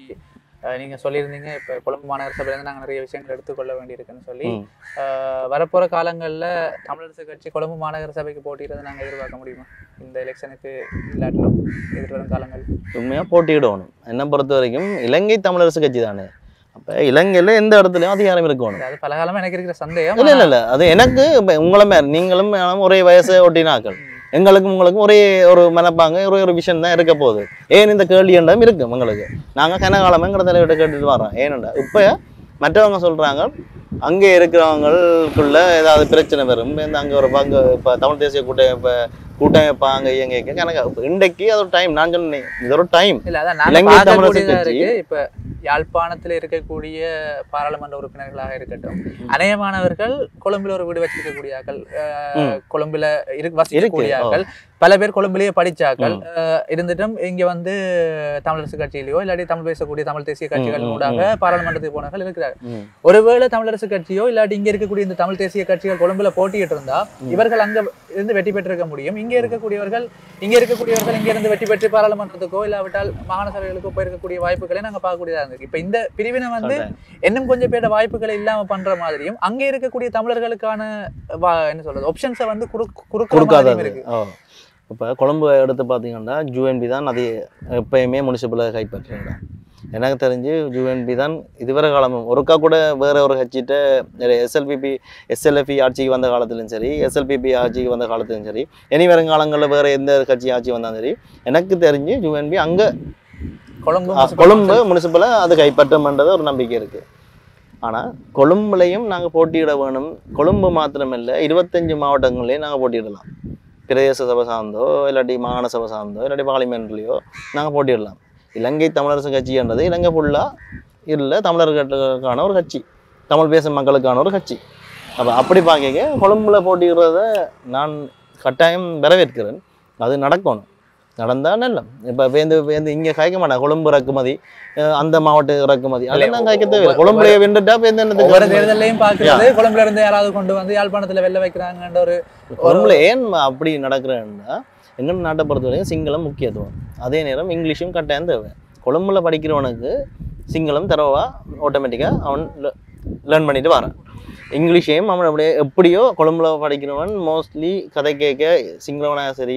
நீங்கள் சொல்லியிருந்தீங்க, இப்போ கொழும்பு மாநகர சபையிலேருந்து நாங்கள் நிறைய விஷயங்கள் எடுத்துக்கொள்ள வேண்டியிருக்குன்னு சொல்லி, வரப்போகிற காலங்களில் தமிழரசு கட்சி கொழும்பு மாநகர சபைக்கு போட்டியிடுறதை நாங்கள் எதிர்பார்க்க முடியுமா இந்த எலெக்ஷனுக்கு இல்லாட்டிலும் எதிர்வரும் காலங்கள்? உண்மையாக போட்டியிடணும். என்னை பொறுத்த வரைக்கும் இலங்கை தமிழரசு கட்சி தானே. அப்போ இலங்கையில் எந்த இடத்துலையும் அதிகாரம் இருக்கணும். அது பல காலமாக எனக்கு இருக்கிற சந்தேகம். இல்லை இல்லை இல்லை அது எனக்கு இப்போ உங்களுமே நீங்களும் ஒரே வயசை ஒட்டினாக்கள், எங்களுக்கும் உங்களுக்கும் ஒரே ஒரு மனப்பாங்க ஒரே ஒரு விஷயம் தான் இருக்க போகுது. ஏன் இந்த கேள்வி என்றும் இருக்கு எங்களுக்கு. நாங்கள் கனகாலமாக எங்களை தலைவிட்ட கேட்டுட்டு வரோம். ஏனண்டா இப்போ மற்றவங்க சொல்கிறாங்க அங்கே இருக்கிறவங்களுக்குள்ள ஏதாவது பிரச்சனை வரும், இந்த அங்கே ஒரு பங்கு இப்போ தமிழ் தேசிய கூட்டம் இப்போ கூட்டமைப்பா அங்கே இயங்க கணக்கு இன்றைக்கு அது ஒரு டைம். நான் சொன்னேன் இது ஒரு டைம். இல்லை அதான் இலங்கை தமிழரசு கட்சி இப்போ யாழ்ப்பாணத்தில் இருக்கக்கூடிய பாராளுமன்ற உறுப்பினர்களாக இருக்கட்டும், அநேகமானவர்கள் கொழும்புல ஒரு வீடு வச்சிருக்கக்கூடியாக்கள், கொழும்புல இரு வசிக்கக்கூடியாக்கள், பல பேர் கொழும்புலேயே படிச்சாக்கள் இருந்துட்டும் இங்க வந்து தமிழரசு கட்சியிலையோ இல்லாட்டி தமிழ் பேசக்கூடிய தமிழ் தேசிய கட்சிகள் ஊடாக பாராளுமன்றத்துக்கு போனவர்கள் இருக்கிறார். ஒருவேளை தமிழரசு கட்சியோ இல்லாட்டி இங்க இருக்கக்கூடிய இந்த தமிழ் தேசிய கட்சிகள் கொழும்புல போட்டியிட்டு இருந்தா இவர்கள் அங்க இருந்து வெற்றி பெற்றிருக்க முடியும். இங்க இருக்கக்கூடியவர்கள் இங்க இருக்கக்கூடியவர்கள் இங்க இருந்து வெற்றி பெற்று பாராளுமன்றத்துக்கோ இல்லாவிட்டால் மாகாண சபைகளுக்கோ போயிருக்கக்கூடிய வாய்ப்புகளை நாங்க பார்க்கக்கூடியதா இருக்கு. இப்ப இந்த பிரிவினை வந்து இன்னும் கொஞ்சம் பேர் வாய்ப்புகளை இல்லாம பண்ற மாதிரியும் அங்க இருக்கக்கூடிய தமிழர்களுக்கான என்ன சொல்றது ஆப்ஷன்ஸை வந்து குறுக்காத இருக்கு. இப்போ கொழும்பு எடுத்து பார்த்தீங்கன்னா ஜூஎன்பி தான் அது எப்பயுமே முனிசிபலாக கைப்பற்றுறாங்க. எனக்கு தெரிஞ்சு ஜூஎன்பி தான் இதுவரை காலமும் ஒருக்கா கூட வேற ஒரு கட்சிகிட்ட எஸ்எல்பிபி எஸ்எல்எஃப்இ ஆட்சிக்கு வந்த காலத்துலையும் சரி, எஸ்எல்பிபி ஆட்சிக்கு வந்த காலத்துலையும் சரி, இனி வருங்காலங்களில் வேறு எந்த கட்சி ஆட்சி வந்தாலும் சரி, எனக்கு தெரிஞ்சு ஜூஎன்பி அங்கே கொழும்பு கொழும்பு முனிசிபலாக அது கைப்பற்றம்ன்றது ஒரு நம்பிக்கை இருக்குது. ஆனால் கொழும்புலையும் நாங்கள் போட்டியிட வேணும். கொழும்பு மாத்திரமில்லை, இருபத்தஞ்சு மாவட்டங்கள்லேயும் நாங்கள் போட்டியிடலாம். பிரதேச சபை சார்ந்தோ இல்லாட்டி மாகாண சபை சார்ந்தோ இல்லாட்டி பார்லிமெண்ட்லேயோ நாங்கள் போட்டியிடலாம். இலங்கை தமிழரசு கட்சின்றது இலங்கை ஃபுல்லாக இல்லை தமிழர்களுக்கான ஒரு கட்சி, தமிழ் பேசும் மக்களுக்கான ஒரு கட்சி. அப்போ அப்படி பார்க்க கொழும்புல போட்டியிடுறத நான் கட்டாயம் வரவேற்கிறேன். அது நடக்கணும், நடந்தால் நல்ல. இப்போ வேந்து வேந்து இங்கே காய்க்க மாட்டேன் கொழும்பு இறக்குமதி, அந்த மாவட்ட இறக்குமதி அதெல்லாம் காய்க்க தேவை. கொழும்புலையே வெண்டுட்டா ஒவ்வொரு தேர்தலையும் பார்க்கறது கொழும்புல இருந்து யாராவது கொண்டு வந்து யாழ்ப்பாணத்தில் வெளில வைக்கிறாங்கன்ற ஒரு கொழும்புல ஏன் அப்படி நடக்கிறேன்னா எங்கள் நாட்டை பொறுத்தவரைக்கும் சிங்களம் முக்கியத்துவம், அதே நேரம் இங்கிலீஷும் கட்டாயம் தேவை. கொழும்புல படிக்கிறவனுக்கு சிங்களம் தரவா ஆட்டோமேட்டிக்காக அவன் லேர்ன் பண்ணிட்டு வரான். இங்கிலீஷையும் அவன் அப்படியே எப்படியோ கொழும்புல படிக்கிறவன் மோஸ்ட்லி கதை கேட்க சிங்களவனாக சரி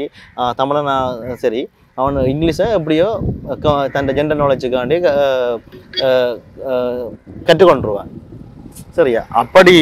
தமிழனாக சரி அவன் இங்கிலீஷை எப்படியோ தன் ஜெண்டர் நாலேஜுக்காண்டி கற்றுக்கொண்டுருவான். சரியா? அப்படி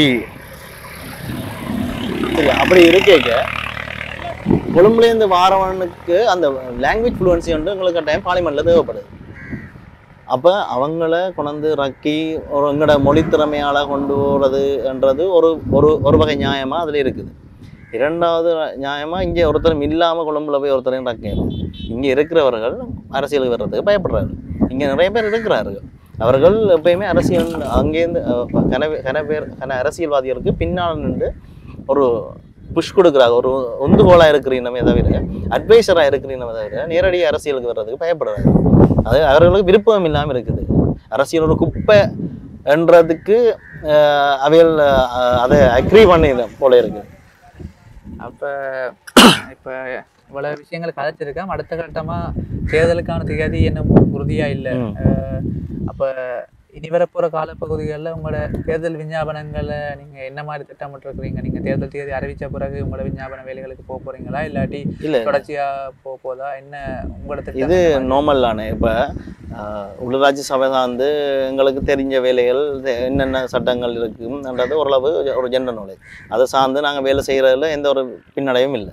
சரியா அப்படி இருக்க கொழும்புலேருந்து வாரவனுக்கு அந்த லாங்குவேஜ் ஃப்ளூவன்சி வந்து எங்களுக்கு கட்டாயம் பார்லிமெண்ட்டில் தேவைப்படுது. அப்போ அவங்கள கொண்டு ரக்கி ஒரு எங்களோட மொழி திறமையால் கொண்டு போகிறதுன்றது ஒரு ஒரு ஒரு வகை நியாயமாக அதில் இருக்குது. இரண்டாவது நியாயமாக இங்கே ஒருத்தரும் இல்லாமல் கொழும்புல போய் ஒருத்தரையும் ரக்கையில இங்கே இருக்கிறவர்கள் அரசியலுக்கு வர்றதுக்கு பயப்படுறாரு. இங்கே நிறைய பேர் இருக்கிறார்கள். அவர்கள் எப்பயுமே அரசியல் அங்கேருந்து கன கன பேர் கன அரசியல்வாதிகளுக்கு பின்னால் நின்று ஒரு புஷ் கொடுக்குறாங்க, ஒரு உந்துகோலாக இருக்கிறீனமே தவிர அட்வைசராக இருக்கிறீனமே தவிர நேரடி அரசியலுக்கு வர்றதுக்கு பயப்படுறாங்க. அது அவர்களுக்கு விருப்பம் இல்லாமல் இருக்குது. அரசியல் ஒரு குப்பை என்றதுக்கு அவைகள் அதை அக்ரி பண்ணி போல இருக்குது. அப்போ இப்போ இவ்வளோ விஷயங்களை கதைச்சிருக்கேன். அடுத்த கட்டமாக தேர்தலுக்கான திகதி இன்னும் உறுதியாக இல்லை. அப்போ இனி வரப்போகிற காலப்பகுதிகளில் உங்களோட தேர்தல் விஞ்ஞாபனங்களை நீங்கள் என்ன மாதிரி திட்டமிட்டுருக்குறீங்க? நீங்கள் தேர்தல் தேதி அறிவித்த பிறகு உங்களோட விஞ்ஞாபன வேலைகளுக்கு போக போகிறீங்களா இல்லாட்டி இல்லை தொடர்ச்சியாக போக போதா? என்ன உங்களோட இது நார்மல் தானே? இப்போ உள்ளூராட்சி சபை சார்ந்து எங்களுக்கு தெரிஞ்ச வேலைகள் என்னென்ன சட்டங்கள் இருக்குன்றது ஓரளவு ஒரு ஜெண்டர் நாலேஜ் அதை சார்ந்து நாங்கள் வேலை செய்கிறதுல எந்த ஒரு பின்னடையும் இல்லை.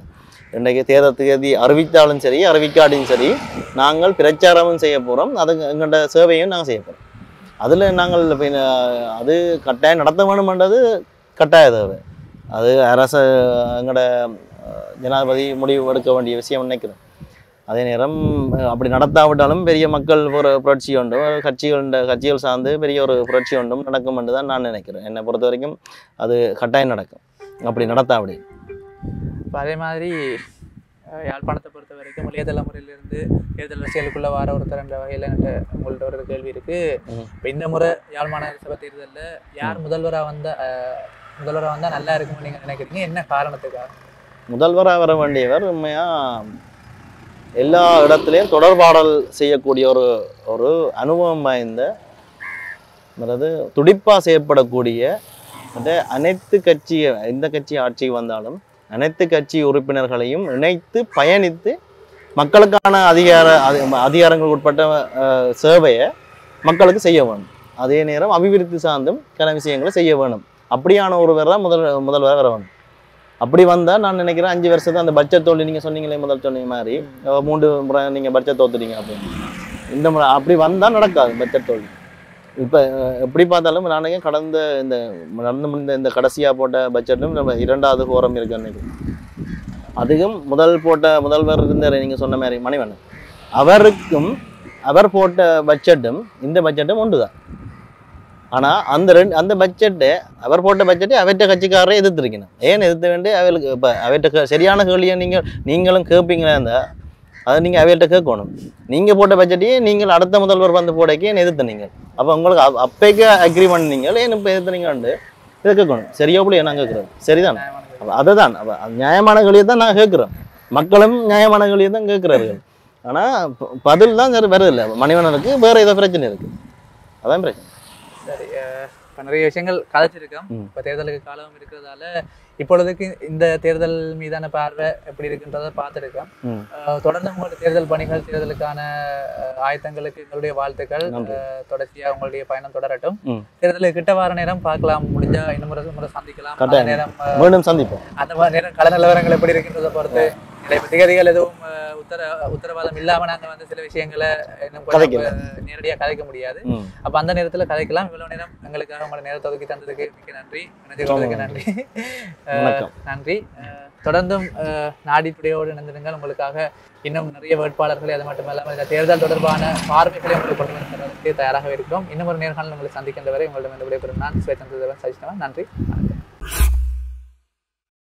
இன்றைக்கு தேர்தல் தேதி அறிவித்தாலும் சரி அறிவிக்காட்டியும் சரி நாங்கள் பிரச்சாரமும் செய்ய போகிறோம், அது எங்கள்கிட்ட சேவையும் நாங்கள் செய்ய போகிறோம். அதில் நாங்கள் பின்ன அது கட்டாயம் நடத்த வேணுமென்றது கட்டாய தேவை. அது அரசு எங்களோட ஜனாதிபதி முடிவு எடுக்க வேண்டிய விஷயம் நினைக்கிறேன். அதே நேரம் அப்படி நடத்தாவிட்டாலும் பெரிய மக்கள் ஒரு புரட்சி உண்டும், கட்சிகள் கட்சிகள் சார்ந்து பெரிய ஒரு புரட்சி உண்டும் நடக்கும் என்று தான் நான் நினைக்கிறேன். என்னை பொறுத்த வரைக்கும் அது கட்டாயம் நடக்கும் அப்படி நடத்தாவிடி. இப்போ அதே மாதிரி யாழ்ப்பாணத்தை பொறுத்த வரைக்கும் இளைய தலைமுறையிலிருந்து தேர்தல் அரசியலுக்குள்ள வர ஒருத்தர் என்ற வகையில் என்கிட்ட உங்கள்கிட்ட ஒரு கேள்வி இருக்கு. இப்போ இந்த முறை யாழ் மாநகர சபை தேர்தலில் யார் முதல்வராக வந்த முதல்வராக வந்தால் நல்லா இருக்கும்னு நீங்கள் நினைக்கிறீங்க? என்ன காரணத்துக்காக? முதல்வராக வர வேண்டியவர் உண்மையாக எல்லா இடத்துலையும் தொடர்பாடல் செய்யக்கூடிய ஒரு ஒரு அனுபவம் வாய்ந்த அதாவது துடிப்பாக செய்யப்படக்கூடிய அந்த அனைத்து கட்சி எந்த கட்சி ஆட்சிக்கு வந்தாலும் அனைத்து கட்சி உறுப்பினர்களையும் இணைத்து பயணித்து மக்களுக்கான அதிகார அதிகாரங்கள் உட்பட்ட சேவையை மக்களுக்கு செய்ய வேணும். அதே நேரம் அபிவிருத்தி சார்ந்தும் கன விஷயங்களை செய்ய வேணும். அப்படியான ஒருவர் தான் முதல் முதல்வராக வர வேணும். அப்படி வந்தால் நான் நினைக்கிறேன் அஞ்சு வருஷத்தை அந்த பட்ஜெட் தோல்வி நீங்கள் சொன்னீங்களே முதல் சொன்னீங்க மாதிரி மூன்று முறை நீங்கள் பட்ஜெட் தோத்துட்டீங்க அப்படின்னு இந்த முறை அப்படி வந்தால் நடக்காது பட்ஜெட் தோல்வி. இப்போ எப்படி பார்த்தாலும் நானே கடந்த இந்த நடந்து முடிந்த இந்த கடைசியாக போட்ட பட்ஜெட்டும் நம்ம இரண்டாவது கோரம் இருக்கு அன்னைக்கு. அதுக்கும் முதல் போட்ட முதல்வர் இருந்தார் நீங்கள் சொன்ன மாதிரி மணிவண்ணன், அவருக்கும் அவர் போட்ட பட்ஜெட்டும் இந்த பட்ஜெட்டும் ஒன்று தான். ஆனால் அந்த ரெண்டு அந்த பட்ஜெட்டு அவர் போட்ட பட்ஜெட்டை அவற்ற கட்சிக்காரரை எதிர்த்துருக்கணும். ஏன் எதிர்த்த வேண்டிய அவளுக்கு இப்போ அவற்ற சரியான கேள்வியை நீங்கள் நீங்களும் கேட்பீங்களா இருந்தால் அதை நீங்கள் அவர்கிட்ட கேட்கணும். நீங்கள் போட்ட பட்ஜெட்டையே நீங்கள் அடுத்த முதல்வர் வந்து போடக்கே ஏன் எதிர்த்த நீங்கள் அப்போ உங்களுக்கு அப்போக்கே அக்ரி பண்ணீங்க ஏன் இப்போ எதிர்த்துனீங்கன்னு இதை கேட்கணும். சரியா போல நான் கேட்குறேன் சரிதான். அப்போ அதை தான் அப்போ நியாயமான கேள்வியை தான் நான் கேட்குறேன். மக்களும் நியாயமான கேள்வியை தான் கேட்குறார்கள். ஆனால் பதில் தான் சரி வருதில்லை. மணிவண்ணனுக்கு வேறு ஏதோ பிரச்சனை இருக்குது, அதான் பிரச்சனை. சரி, இப்போ நிறைய விஷயங்கள் கதைச்சிருக்கோம். இப்போ தேர்தலுக்கு காலம் இருக்கிறதால இப்பொழுதுக்கு இந்த தேர்தல் மீதான பார்வை எப்படி இருக்குன்றதை பார்த்துருக்கோம். தொடர்ந்து உங்களுடைய தேர்தல் பணிகள் தேர்தலுக்கான ஆயத்தங்களுக்கு எங்களுடைய வாழ்த்துக்கள். தொடர்ச்சியாக உங்களுடைய பயணம் தொடரட்டும். தேர்தலுக்கு கிட்ட வார நேரம் பார்க்கலாம், முடிஞ்சா இன்னும் முறை முறை சந்திக்கலாம். அந்த நேரம் சந்திப்போம். அந்த மாதிரி நேரம் கள நிலவரங்கள் எப்படி இருக்குன்றதை பொறுத்து திகதிகள் எதுவும் உத்தர உத்தரவாதம் இல்லாம நாங்க வந்து சில விஷயங்களை நேரடியாக கதைக்க முடியாது. அப்ப அந்த நேரத்துல கதைக்கலாம். இவ்வளவு நேரம் எங்களுக்காக உங்களோட நேரத்தை ஒதுக்கி தந்ததுக்கு மிக்க நன்றி. நன்றி நன்றி. தொடர்ந்தும் நாடி டுடேயோடு இணைந்திருங்கள். உங்களுக்காக இன்னும் நிறைய வேட்பாளர்களை அது மட்டும் இல்லாமல் இந்த தேர்தல் தொடர்பான பார்வைகளை உங்களுக்கு கொண்டு வந்து தயாராக இருக்கிறோம். இன்னும் ஒரு நேர்காணல் உங்களை சந்திக்கின்ற வரை உங்களிடம் விடைபெறும் நான் சுவேதன் சஜிஷ்ணவன். நன்றி.